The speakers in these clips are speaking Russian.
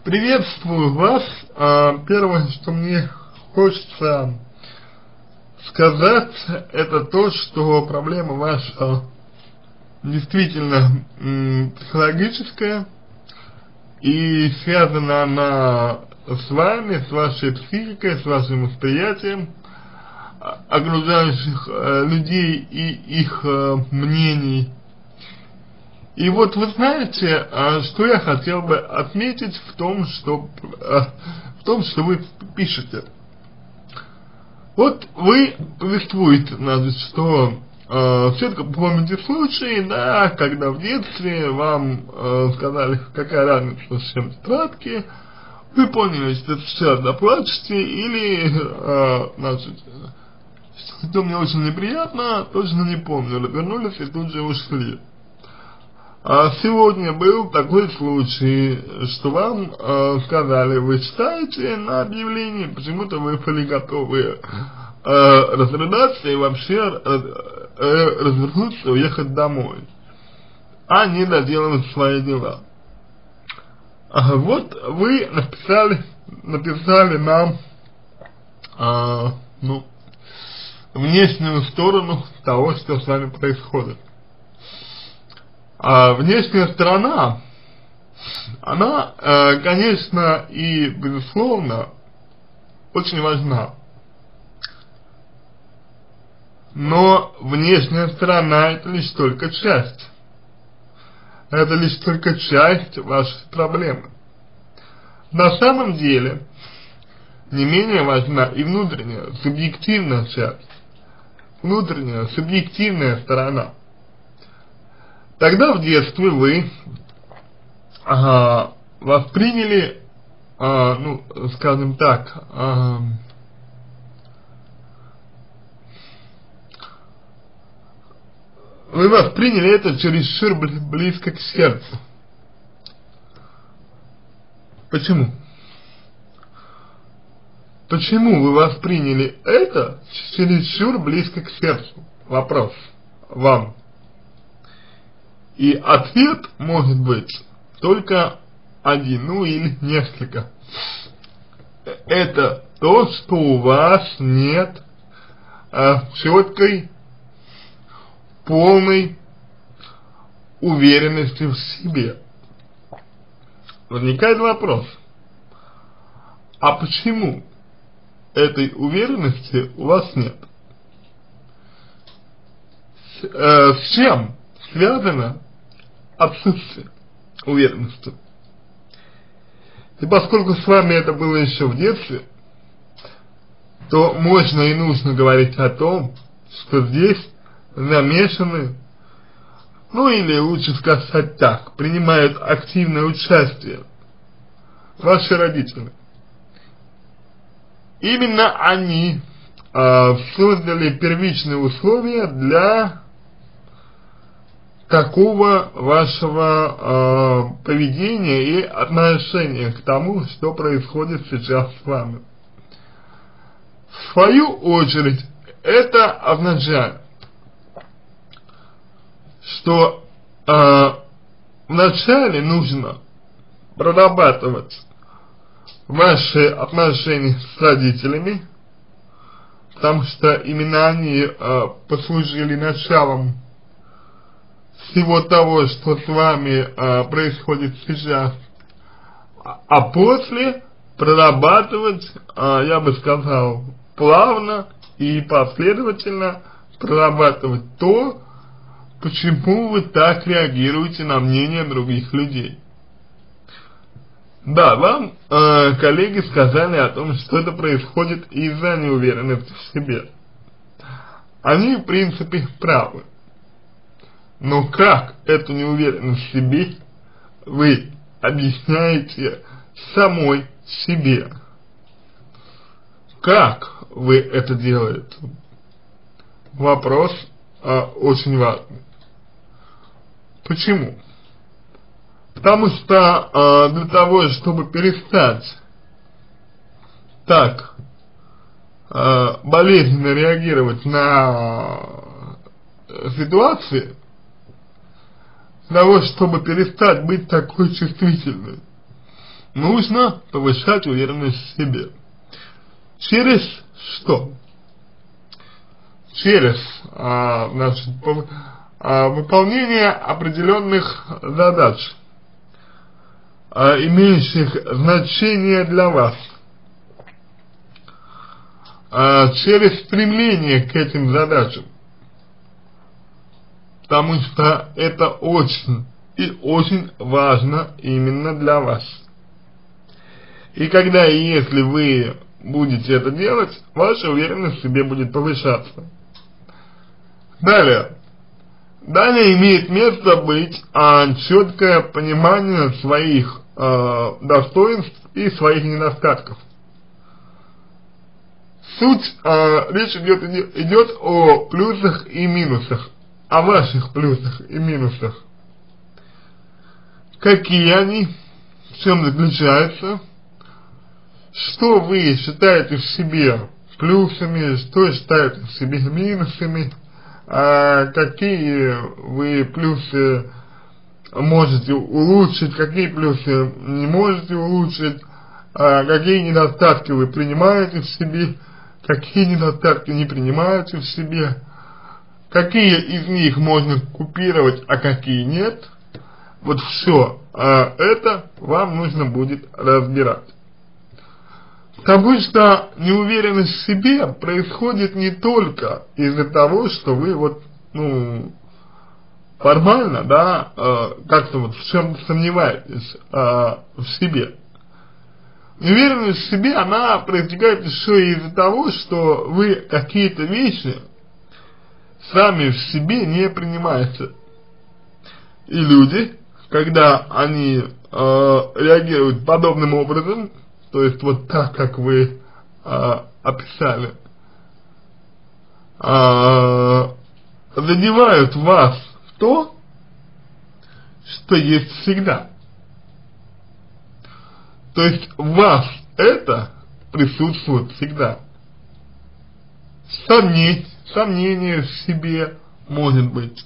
Приветствую вас. Первое, что мне хочется сказать, это то, что проблема ваша действительно психологическая, и связана она с вами, с вашей психикой, с вашим восприятием окружающих людей и их мнений. И вот вы знаете, что я хотел бы отметить в том, что вы пишете. Вот вы повествуете, значит, что все-таки помните случаи, да, когда в детстве вам сказали, какая разница, с чем тетрадки, вы поняли, что сейчас заплачете, или, значит, что мне очень неприятно, точно не помню, развернулись и тут же ушли. А сегодня был такой случай, что вам сказали, вы читаете на объявлении, почему-то вы были готовы разрыдаться и вообще развернуться и уехать домой, а не доделывать свои дела. Вот вы написали нам внешнюю сторону того, что с вами происходит. А внешняя сторона, она, конечно, и безусловно очень важна. Но внешняя сторона — это лишь только часть. Это лишь только часть вашей проблемы. На самом деле, не менее важна и внутренняя, субъективная часть. Внутренняя, субъективная сторона. Тогда в детстве вы восприняли, скажем так, вы восприняли это чересчур близко к сердцу. Почему? Почему вы восприняли это чересчур близко к сердцу? Вопрос вам. И ответ может быть только один, или несколько. Это то, что у вас нет четкой, полной уверенности в себе. Возникает вопрос, а почему этой уверенности у вас нет? С чем связано отсутствие уверенности? И поскольку с вами это было еще в детстве, то можно и нужно говорить о том, что здесь замешаны, или лучше сказать так, принимают активное участие ваши родители. Именно они создали первичные условия для такого вашего поведения и отношения к тому, что происходит сейчас с вами. В свою очередь, это означает, что вначале нужно прорабатывать ваши отношения с родителями, потому что именно они послужили началом всего того, что с вами происходит сейчас, а после прорабатывать, я бы сказал, плавно и последовательно прорабатывать то, почему вы так реагируете на мнение других людей. Да, вам коллеги сказали о том, что это происходит из-за неуверенности в себе. Они, в принципе, правы. Но как эту неуверенность в себе вы объясняете самой себе? Как вы это делаете? Вопрос очень важный. Почему? Потому что для того, чтобы перестать так болезненно реагировать на ситуации, для того, чтобы перестать быть такой чувствительной нужно повышать уверенность в себе. Через что? Через значит, выполнение определенных задач, имеющих значение для вас, через стремление к этим задачам, потому что это очень и очень важно именно для вас. И когда и если вы будете это делать, ваша уверенность в себе будет повышаться. Далее имеет место быть четкое понимание своих достоинств и своих недостатков. Речь идет о плюсах и минусах, о ваших плюсах и минусах. Какие они, в чем заключаются, что вы считаете в себе плюсами, что считаете в себе минусами, какие вы плюсы можете улучшить, какие плюсы не можете улучшить, какие недостатки вы принимаете в себе, какие недостатки не принимаете в себе, какие из них можно купировать, а какие нет. Вот все это вам нужно будет разбирать. Потому что неуверенность в себе происходит не только из-за того, что вы вот, формально, да, как-то вот в чем-то сомневаетесь в себе. Неуверенность в себе, она проистекает еще и из-за того, что вы какие-то вещи сами в себе не принимаете. И люди, когда они реагируют подобным образом, то есть вот так, как вы описали, задевают вас в то, что есть всегда. То есть в вас это присутствует всегда. Сомнения в себе, может быть,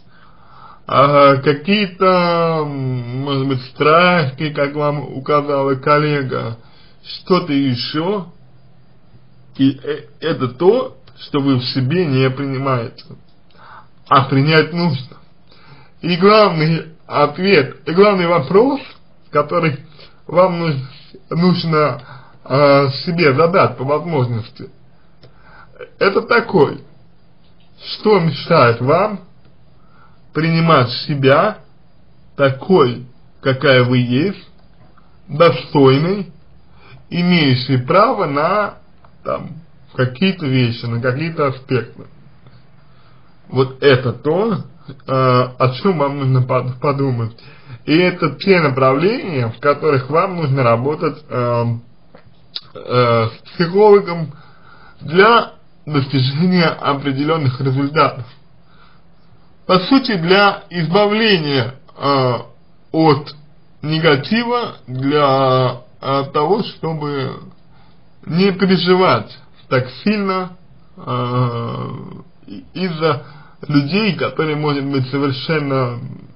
какие-то, может быть, страхи, как вам указала коллега, что-то еще, и это то, что вы в себе не принимаете, а принять нужно. И главный ответ, и главный вопрос, который вам нужно себе задать по возможности, это такой: что мешает вам принимать себя такой, какая вы есть, достойной, имеющей право на какие-то вещи, на какие-то аспекты. Вот это то, о чем вам нужно подумать. И это те направления, в которых вам нужно работать с психологом для достижения определенных результатов. По сути, для избавления от негатива, для того, чтобы не переживать так сильно из-за людей, которые, может быть, совершенно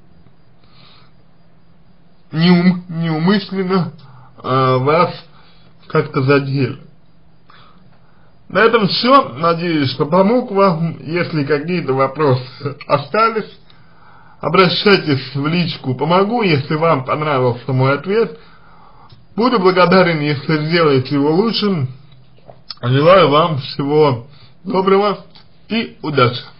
неумышленно вас как-то задели. На этом все. Надеюсь, что помог вам. Если какие-то вопросы остались, обращайтесь в личку «Помогу». Если вам понравился мой ответ, буду благодарен, если сделаете его лучшим. Желаю вам всего доброго и удачи.